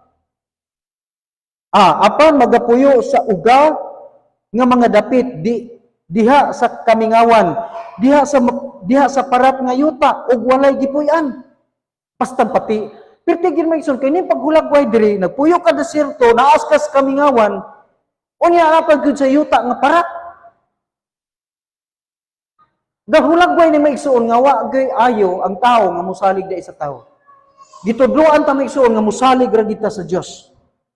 Apan magapuyo sa uga nga mga dapit diha sa kamingawan, diha sa parat nga yuta ug walay gipuy-an. Basta pati pertigin may igsoon kay ni paghulagway diri nagpuyo ka desierto naas ka sa kamingawan unya apag gyud sa yuta nga parat. Gahulagway ni may igsoon nga wa gay ayo ang tawo nga musalig dai sa tawo. Gitudloan ta may igsoon nga musalig ra kita sa Dios.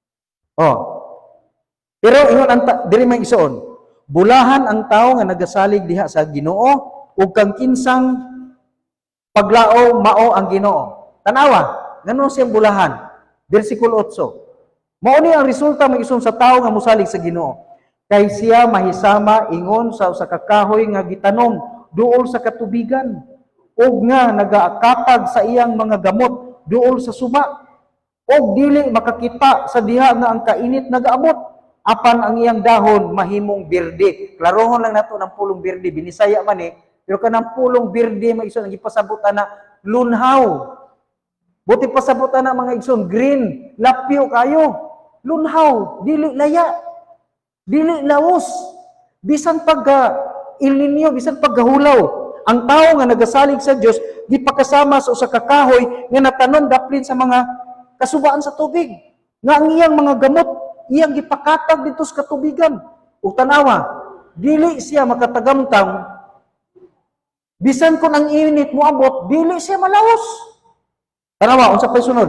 Pero ingon diri may igsoon, bulahan ang tawo nga nagasalig diha sa Ginoo ug kang kinsang paglao mao ang Ginoo. Tanawa, ngano siyang bulahan? Bersikulo 8. Mao ni ang resulta may igsoon sa tawo nga musalig sa Ginoo. Kay siya mahisama ingon sa usa ka kahoy nga gitanom duol sa katubigan ug nga nagaakatag sa iyang mga gamot duol sa suba ug dili makakita sa diha nga ang kainit nagaabot. Apan ang iyang dahon mahimong birde. Klarohon lang nato ng pulong birde, binisaya man pero kanang pulong birde may igsoon gipasabutan na lunhaw. Buti pasabutan na mga igsoon green, lapyo kayo. Lunhaw, dili laya. Dili laos. Bisan pagka ilinyo, bisan paggahulaw. Ang tao nga nagasalig sa Dios gipakasama sa usa ka kahoy nga natanom daplin sa mga kasubaan sa tubig. Nga ang iyang mga gamot iyang gipakatag dito sa katubigan. O tanawa, dili siya makatagamtang, bisan kung ang init mo abot, dili siya malawos. Tanawa, unsa pa'y sunod?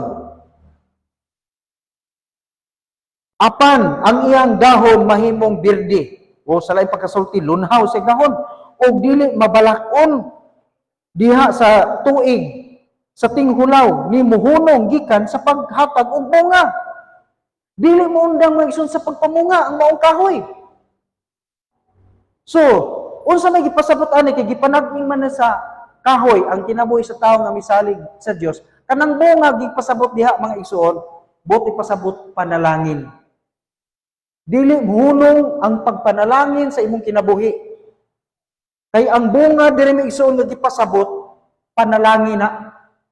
Apan, ang iyang dahon mahimong birde, o sa laing pagkasulti, lunhaw sa dahon, o dili mabalakon diha sa tuig, sa tinghulaw, ni muhunong gikan sa paghatag og bunga. Dili mo undang maigsoon sa pagpamunga ang maong kahoy. So, unsa may gipasabot ani kay gipanaging man sa kahoy ang kinabuhi sa tawo nga misalig sa Dios. Kanang bunga gipasabot diha mga igsoon, buti pasabot panalangin. Dili muhunong ang pagpanalangin sa imong kinabuhi. Kay ang bunga diri may igsoon nga gipasabot panalangin na.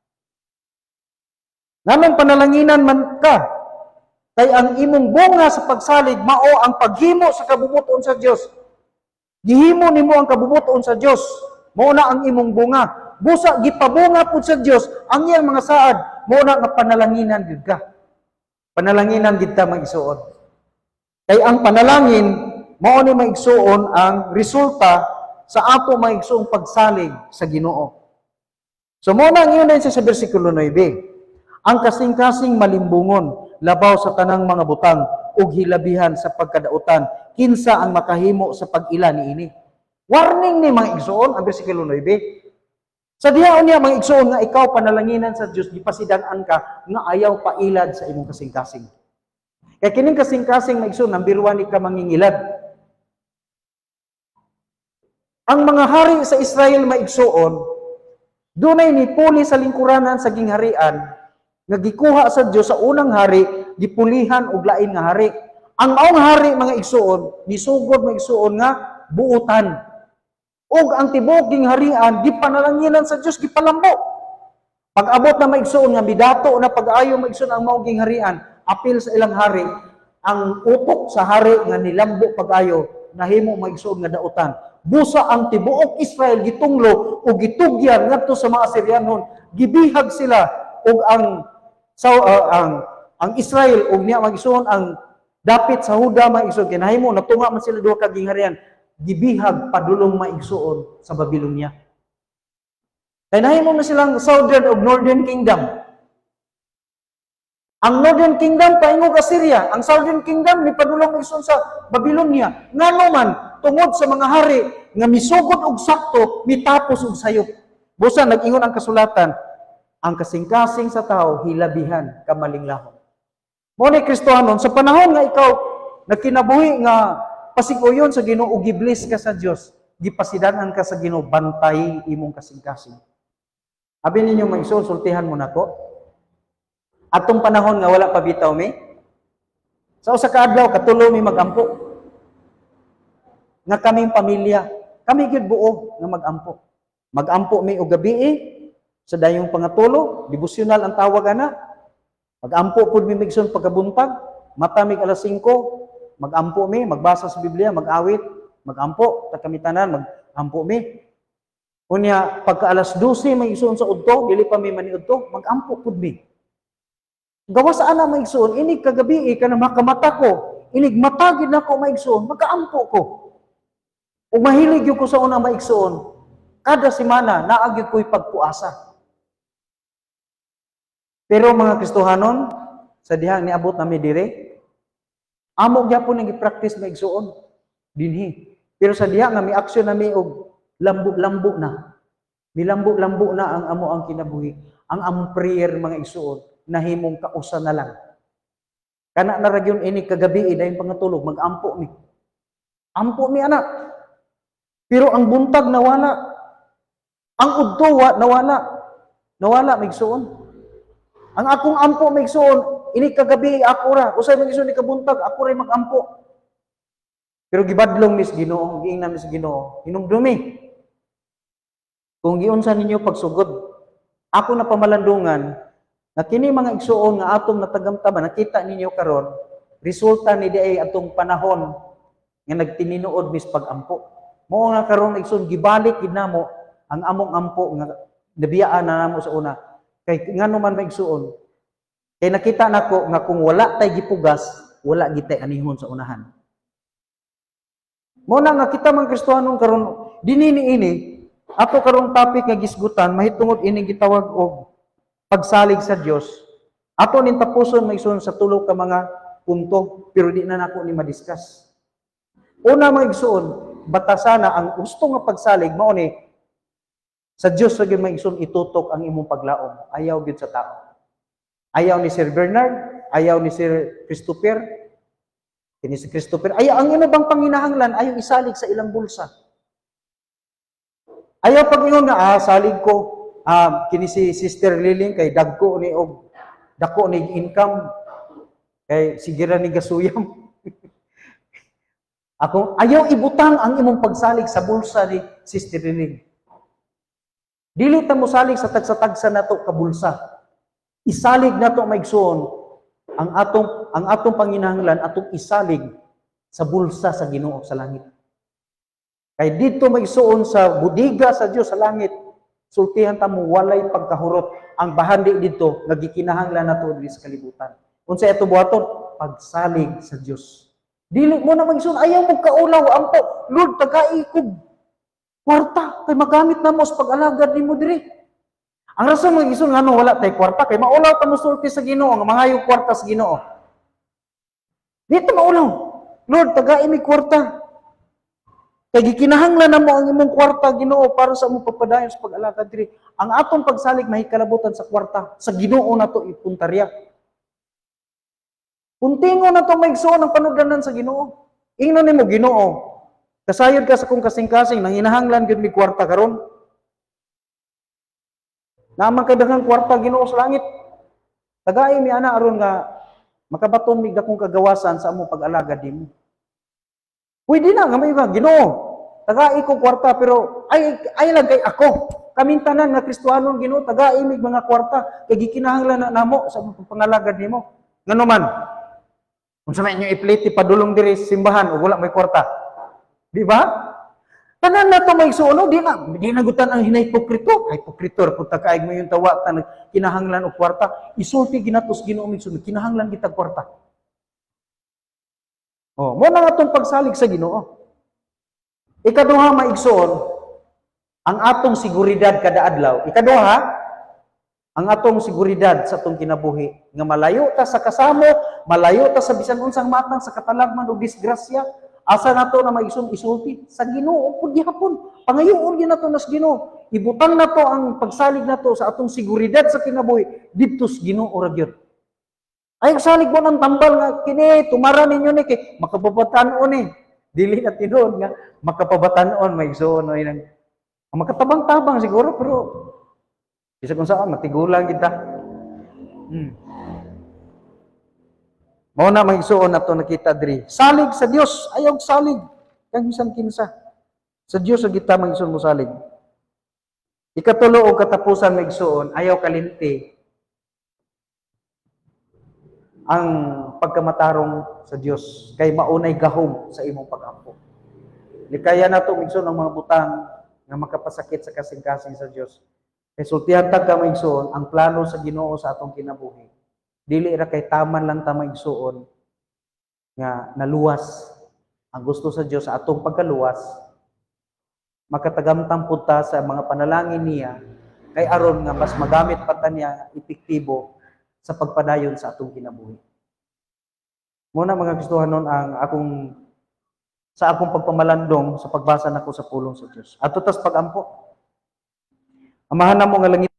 Nganong panalanginan man ka? Kay ang imong bunga sa pagsalig mao ang paghimo sa kabubuton sa Dios. Gihimo nimo ang kabubuton sa Dios. Mao na ang imong bunga. busa gipabunga pud sa Dios ang iyang mga saad, mo na nga panalanginan gid ka. Panalanginan gid ta maigsuon. Kay ang panalangin mao ni maigsuon ang resulta sa ato maigsuong pagsalig sa Ginoo. So mo na ngayon sa bersikulo 9. Ang kasing-kasing malimbungon labaw sa tanang mga butang ug hilabihan sa pagkadautan kinsa ang makahimo sa pag-ila niini. Warning ni mga igsoon ang bersikulo 9. Sa dihaon niya mga igsoon nga ikaw panalanginan sa Dios gipasidan-an ka nga ayaw pailad sa imong kasing-kasing. Kaya kining kasing-kasing mga igsoon number 1 ni ka mangingilad. Ang mga hari sa Israel mga igsoon dunay nipuli sa lingkuranan sa gingharian nga gikuha sa Dios sa unang hari, gipulihan og lain nga hari. Ang maong hari mga igsuon, nisugod mga igsuon nga buutan. Og ang tibuok gingharian gipanalanginan sa Dios gipalambo. Pag-abot na maigsuon nga bidato na pag-ayo maigsuon ang maong gingharian, apil sa ilang hari, ang utok sa hari nga nilambo pag-ayo nahimo maigsuon nga dautan. Busa ang tibuok Israel gitunglo ug gitugyan ngadto sa mga Asiryanon, gibihag sila ug ang Israel ug niya magisuon ang dapit sa Huda maigsuon kinahimo natunga man sila duha ka gingharian gibihag padulong maigsuon sa Babylonia. Kay nahimo na silang Southern ug Northern Kingdom. Ang Northern Kingdom paingog Assyria, ang Southern Kingdom ni padulong maigsuon sa Babylonia. Ngano man tungod sa mga hari nga misugod og sakto mitapos og sayop. Busa nag-ingon ang kasulatan, ang kasing-kasing sa tao, hilabihan, kamalinglahon. Mo ni Kristohanon, sa panahon nga ikaw, nagkinabuhi nga pasiguyon sa Ginoo, giblis ka sa Dios, gipasidanan ka sa Ginoo, bantay imong kasing-kasing. Abi ninyo maigsoon, sultihan mo na to. Atong panahon nga wala pa bitaw mi, sa usa ka adlaw, katulo mi magampo. Nga kaming pamilya, kami gid buo nga magampo. Magampo mi og gabi sa dayong pangatulo, devotional ang tawag ana. Magampo pud mi migson pagkabuntag, matamig alas 5, magampo mi, magbasa sa Biblia, mag-awit, magampo, ta kami tanan magampo mi. Unya pagka alas 12 may igsoon sa udto, dili pa mi maniudto, magampo pud mi. Gawas ana maigsoon, inig kagabi kana makamata ko, inig matagid nako maigsoon, magaampo ko. Ug mahilig ko sa unang maigsoon, kada semana naagid ko'y pagpuasa. Pero mga Kristohanon, sa dihang niabot nami dire, amo gyapon nga gi-practice maigsuon dinhi. Pero sa diha nga mi aksyon nami og lambo-lambo na. Milambo-lambo na ang amo ang kinabuhi. Ang among prayer mga igsuon nahimong kausa na lang. Kana na ra gyud ini kagabi dayon pangatulog magampo mi. Ampo mi anak. Pero ang buntag nawala. Ang udto nawala. Nawala maigsuon. Ang akong ampo maigsuon, ini kagabi ako ra, usay maigsuon ni kabuntag, ako ra magampo. Pero gibadlong mis Ginoo, giingnan mi sa Ginoo, hinumdumi. Kung giunsa ninyo pagsugod, ako na pamalandungan na kini mga igsuon nga atong natagamtaman, nakita ninyo karon, resulta ni diay atong panahon nga nagtininuod mis pagampo. Mao nga karon igsuon gibalik gid namo ang among ampo nga nabiyaan na namo sa una. Kay ngano man maigsuon, kay nakita nako nga kung wala tay gipugas, wala gitay anihon sa unahan. Mo na nga kita man Kristohanon karon dinini ini, ato karong topic nga gisgutan mahitungod ini gitawag og pagsalig sa Dios. Ato nin tapuson maigsuon sa tulo ka mga punto, pero di na nako ni madiscuss. Una maigsuon, batasana ang gusto nga pagsalig mao ni sa Dios ra gyud maigsoon itutok ang imong paglaom. Ayaw gyud sa tao. Ayaw ni Sir Bernard, ayaw ni Sir Christopher. Kini si Christopher, ayaw ang ino bang panginahanglan, ayaw isalig sa ilang bulsa. Ayaw pag-ingon nga salig ko kini si Sister Liling kay dagko ni og dako ni income kay sigira ni gasuyam. Ako ayaw ibutang ang imong pagsalig sa bulsa ni Sister Liling. Dili ta mo salig sa tagsa-tagsa nato ka bulsa. Isalig nato maigsoon ang atong panginahanglan atong isalig sa bulsa sa Ginoo sa langit. Kay dito maigsoon sa budiga sa Dios sa langit, sultihan ta mo walay pagkahurot. Ang bahandi dito nga gikinahanglan nato diri sa kalibutan. Unsa ito buhaton? Pagsalig sa Dios. Dili mo na magsun ayaw mo kaulaw ampo. Lord, tagai-ikob kwarta kay magamit na mo sa pag-alagad nimo diri. Ang rason mo gisun ngano wala tay kwarta kay maulaw ta mo sulti sa Ginoo nga mangayo kwarta sa Ginoo. Dito maulaw. Lord, tagai mi kwarta. Kay gikinahanglan namo ang imong kwarta Ginoo para sa imong papadayon sa pag-alagad diri. Ang atong pagsalig mahikalabutan sa kwarta sa Ginoo nato ipuntarya. Kuntingo na to maigsoon ang panugdanan sa Ginoo. Ingnon nimo Ginoo. Kasayod ka sa kong kasing-kasing nang hinahanglan gyud mi kwarta karon. Naman kay daghang kwarta Ginoo sa langit. Tagai mi ana aron nga makabaton mi dakong kagawasan sa among pag-alagad nimo. Pwede na nga mayo ka Ginoo. Tagai ko kwarta pero ay lang kay ako. Kaming tanan nga Kristiyanon Ginoo tagai mi mga kwarta kay gikinahanglan na namo sa among pangalagad nimo. Ngano man? Unsa man inyo ipliti padulong diri sa simbahan ug wala may kwarta. Di ba? Tanan na to may suno, di na gutan ang hinahipokrito. Hipokrito pud ta kaig mo yung tawa ta kinahanglan og kwarta. Isulti ginatos Ginoo mig sunod, kinahanglan kita kwarta. Oh, mo na atong pagsalig sa Ginoo. Ikaduha maigsoon ang atong seguridad kada adlaw. Ikaduha ang atong seguridad sa atong kinabuhi nga malayo ta sa kasamo, malayo ta sa bisan unsang matang sa katalagman o disgrasya, asa nato na maigsoon isulti sa Ginoo pud gihapon. Pangayoon gyud nato nas Ginoo. Ibutang nato ang pagsalig nato sa atong seguridad sa kinabuhi didto sa Ginoo ra gyud. Ay salig mo ng tambal nga kini tumaran ninyo ni kay makapabatan-on ni. Dili na tinuod nga makapabatan-on maigsoon ay nang makatabang-tabang siguro pero isa kung saan, matigulang kita. Mao na magsuon nato nakita diri. Salig sa Dios, ayaw salig kang bisan kinsa. Sa Dios kita magsuon mo salig. Ikatulo og katapusan magsuon, ayaw kalinti ang pagkamatarong sa Dios kay maunay gahom sa imong pag-ampo. Likaya nato magsuon ang mga butang nga makapasakit sa kasing-kasing sa Dios. Kay sultihan tag ka maigsuon ang plano sa Ginoo sa atong kinabuhi. Dili ra kay taman lang ta maigsuon nga naluwas. Ang gusto sa Dios sa atong pagkaluwas makatagamtang pud ta sa mga panalangin niya kay aron nga mas magamit pa ta niya epektibo sa pagpadayon sa atong kinabuhi. Muna mga Kristohanon ang akong pagpamalandong sa pagbasa nako sa pulong sa Dios. Ato tas pagampo. Amahan na mo nga langit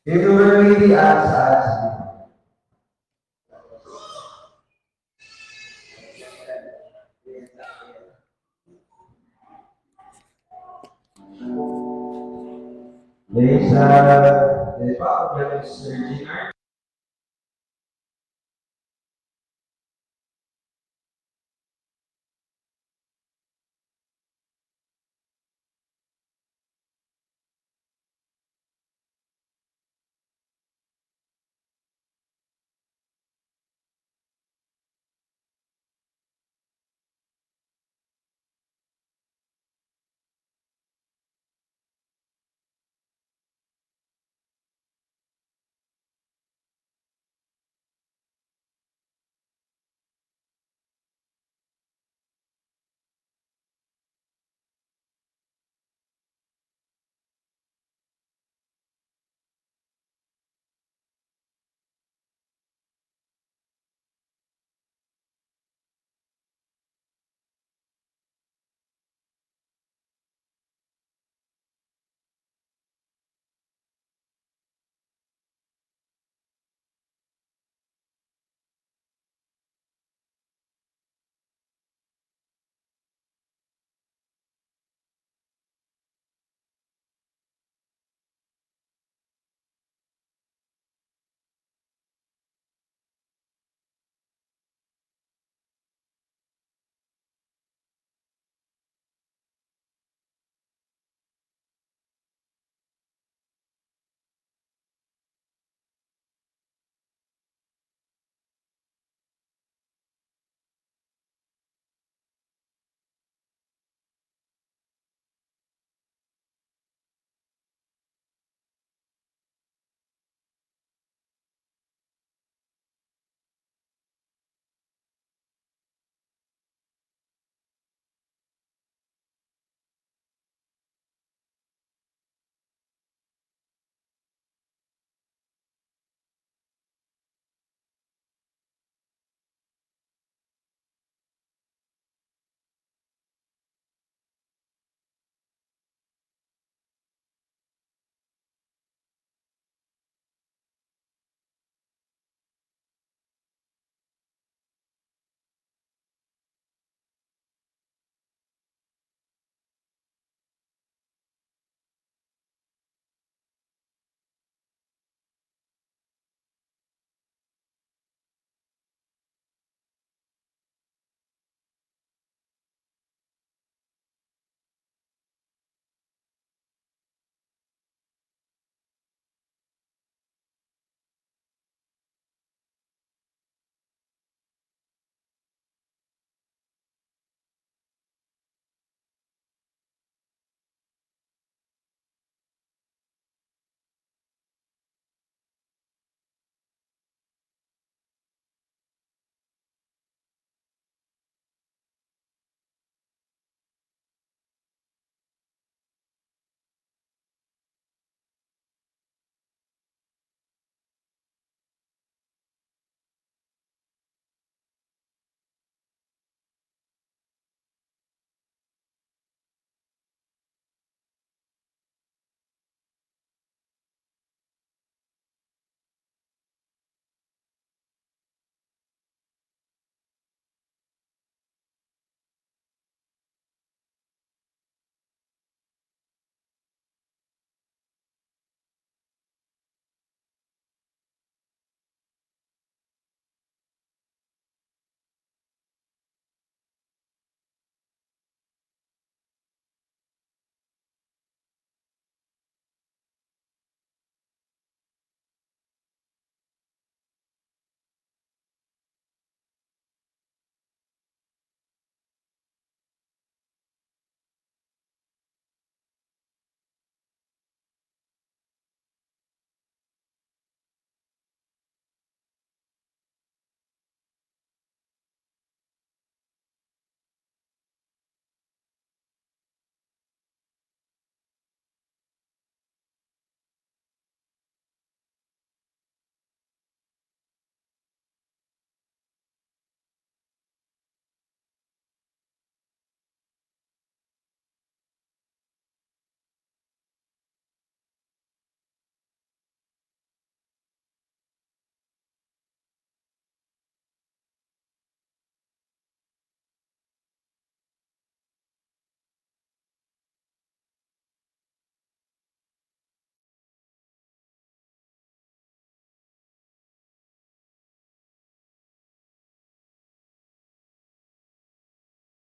Ito really as There's a, there's probably a surgeon